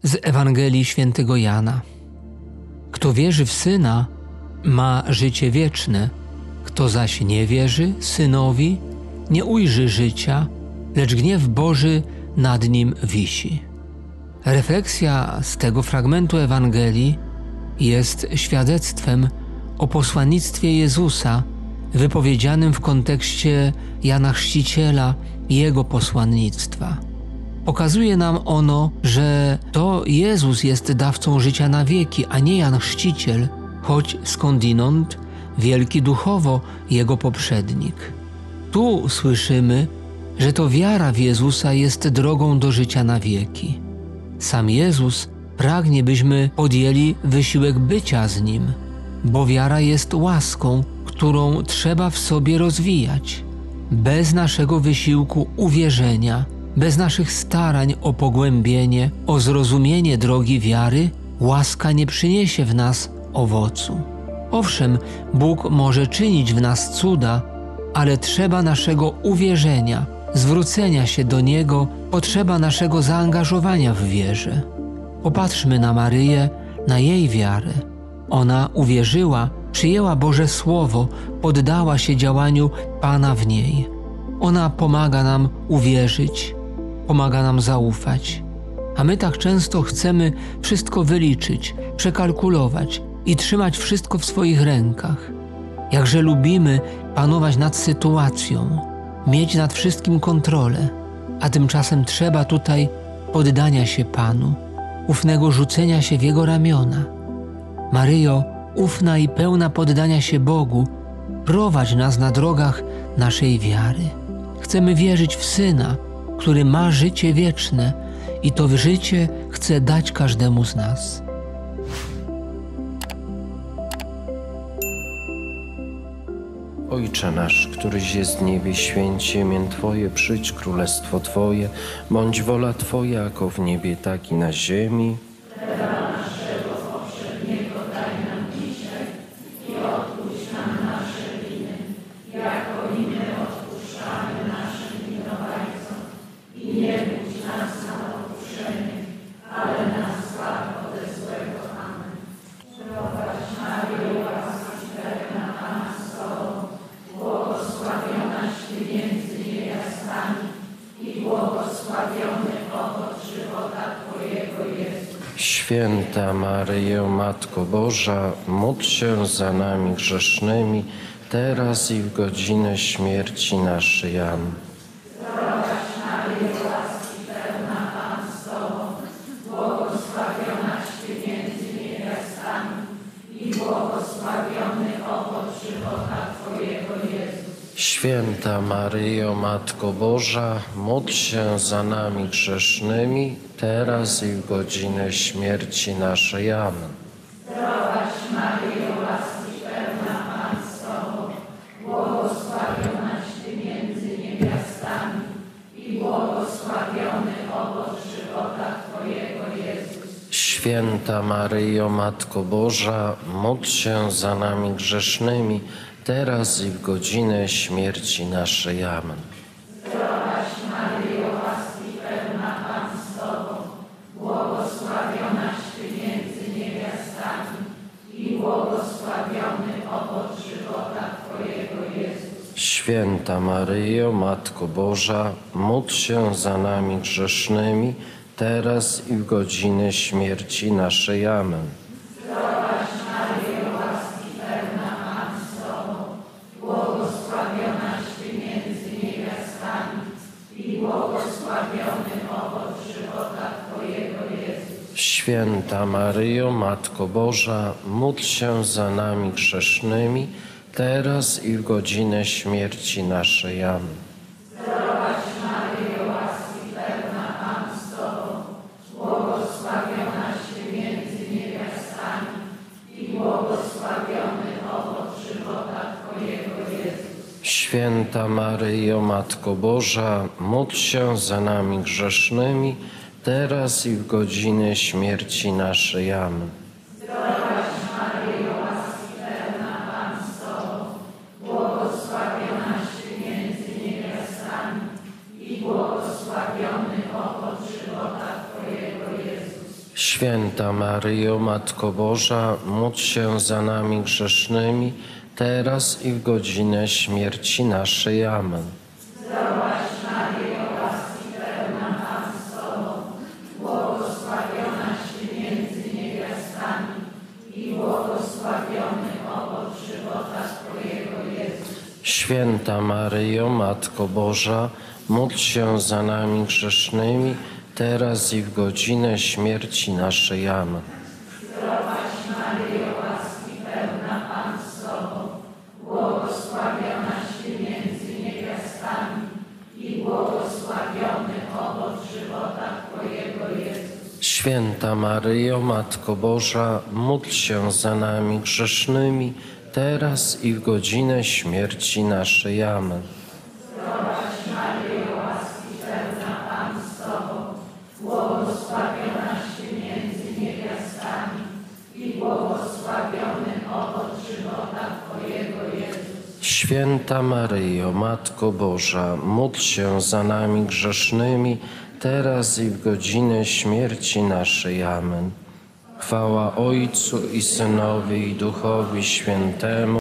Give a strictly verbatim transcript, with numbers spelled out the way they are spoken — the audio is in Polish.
z Ewangelii Świętego Jana. Kto wierzy w Syna, ma życie wieczne, kto zaś nie wierzy Synowi, nie ujrzy życia, lecz gniew Boży nad nim wisi. Refleksja z tego fragmentu Ewangelii jest świadectwem o posłannictwie Jezusa wypowiedzianym w kontekście Jana Chrzciciela i jego posłannictwa. Pokazuje nam ono, że to Jezus jest dawcą życia na wieki, a nie Jan Chrzciciel, choć skądinąd wielki duchowo jego poprzednik. Tu słyszymy, że to wiara w Jezusa jest drogą do życia na wieki. Sam Jezus pragnie, byśmy podjęli wysiłek bycia z Nim, bo wiara jest łaską, którą trzeba w sobie rozwijać. Bez naszego wysiłku uwierzenia, bez naszych starań o pogłębienie, o zrozumienie drogi wiary, łaska nie przyniesie w nas owocu. Owszem, Bóg może czynić w nas cuda, ale trzeba naszego uwierzenia, zwrócenia się do Niego, potrzeba naszego zaangażowania w wierze. Popatrzmy na Maryję, na jej wiarę. Ona uwierzyła, przyjęła Boże Słowo, poddała się działaniu Pana w niej. Ona pomaga nam uwierzyć, pomaga nam zaufać. A my tak często chcemy wszystko wyliczyć, przekalkulować i trzymać wszystko w swoich rękach. Jakże lubimy panować nad sytuacją, mieć nad wszystkim kontrolę, a tymczasem trzeba tutaj poddania się Panu, ufnego rzucenia się w Jego ramiona. Maryjo, ufna i pełna poddania się Bogu, prowadź nas na drogach naszej wiary. Chcemy wierzyć w Syna, który ma życie wieczne i to życie chce dać każdemu z nas. Ojcze nasz, któryś jest w niebie, święć się imię Twoje, przyjdź królestwo Twoje, bądź wola Twoja, jako w niebie, tak i na ziemi. Święta Maryjo, Matko Boża, módl się za nami grzesznymi, teraz i w godzinę śmierci naszej. Amen. Święta Maryjo, Matko Boża, módl się za nami grzesznymi, teraz i w godzinę śmierci naszej. Amen. Zdrowaś Maryjo, łaski pełna, Pan z Tobą, błogosławionaś Ty między niewiastami i błogosławiony owoc żywota Twojego, Jezus. Święta Maryjo, Matko Boża, módl się za nami grzesznymi, teraz i w godzinę śmierci naszej. Amen. Zdrowaś Maryjo, łaski pełna, Pan z Tobą, błogosławionaś Ty między niewiastami i błogosławiony owoc żywota Twojego, Jezus. Święta Maryjo, Matko Boża, módl się za nami grzesznymi, teraz i w godzinę śmierci naszej. Amen. Święta Maryjo, Matko Boża, módl się za nami grzesznymi, teraz i w godzinę śmierci naszej. Amen. Zdrowaś Maryjo, łaski pełna, Pan z Tobą, błogosławionaś Ty między niewiastami i błogosławiony owoc żywota Twojego, Jezus. Święta Maryjo, Matko Boża, módl się za nami grzesznymi, teraz i w godzinę śmierci naszej. Amen. Zdrowaś Maryjo, łaski pełna, Pan z Tobą, błogosławionaś Ty między niewiastami i błogosławiony owoc żywota Twojego, Jezus. Święta Maryjo, Matko Boża, módl się za nami grzesznymi, teraz i w godzinę śmierci naszej. Amen. Zdrowaś Maryjo, łaski pełna, Pan z Tobą, błogosławionaś Ty między niewiastami i błogosławiony owoc żywota Twojego, Jezus. Święta Maryjo, Matko Boża, módl się za nami grzesznymi, teraz i w godzinę śmierci naszej. Amen. Zdrowaś Maryjo, łaski pełna, Pan z Tobą, błogosławionaś Ty między niewiastami i błogosławiony owoc żywota Twojego, Jezus. Święta Maryjo, Matko Boża, módl się za nami grzesznymi, teraz i w godzinę śmierci naszej. Amen. Zdrowaś Maryjo, łaski pełna, Pan z Tobą, błogosławionaś Ty między niewiastami i błogosławiony owoc żywota Twojego, Jezus. Święta Maryjo, Matko Boża, módl się za nami grzesznymi, teraz i w godzinę śmierci naszej. Amen. Chwała Ojcu i Synowi i Duchowi Świętemu,